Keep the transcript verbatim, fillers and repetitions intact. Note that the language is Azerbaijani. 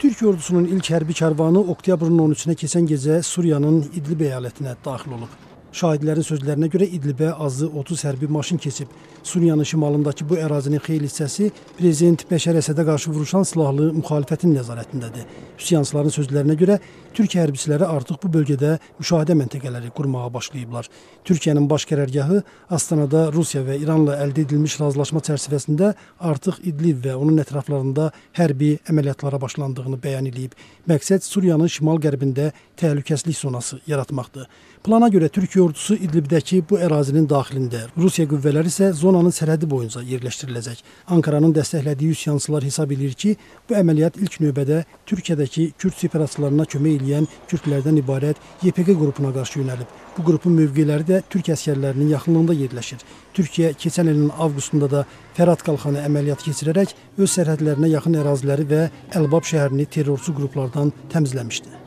Türk ordusunun ilk hərbi karvanı oktyabrın on üçünə keçən gecə Suriyanın İdlib əyalətinə daxil olub. Şahidlərin sözlərinə görə İdlibə azı otuz hərbi maşın keçib. Suriyanın şimalındakı bu ərazinin xeyli hissəsi Prezident Bəşər Əsədə qarşı vuruşan silahlı müxalifətin nəzarətindədir. Üsyançıların sözlərinə görə Türk hərbiçiləri artıq bu bölgədə müşahidə məntəqələri qurmağa başlayıblar. Türkiyənin baş qərargahı Astanada Rusiya və İranla əldə edilmiş razılaşma çərçivəsində artıq İdlib və onun ətraflarında hərbi əməliyyatlara başlandığını bəyan edib. Məqsəd Suriyanın şimal-qərbində təhlükəsizlik zonası yaratmaqdır. Plana görə Türkiyə ordusu İdlibdəki bu ərazinin daxilində, Rusiya qüvvələri isə zonanın sərhədi boyunca yerləşdiriləcək. Ankaranın dəstəklədiyi üsyançılar hesab edir ki, bu əməliyyat ilk növbədə Türkiyədəki Kürd separatçılarına kömək edən Kürdlərdən ibarət Y P G qrupuna qarşı yönəlib. Bu qrupun mövqeləri də Türk əsgərlərinin yaxınlığında yerləşir. Türkiyə keçən ilin avqustunda da Fərat qalxanı əməliyyat keçirərək öz sərhədlərinə yaxın əraziləri və Əlbab şəhərini terrorçu qruplardan təmizləmişdi.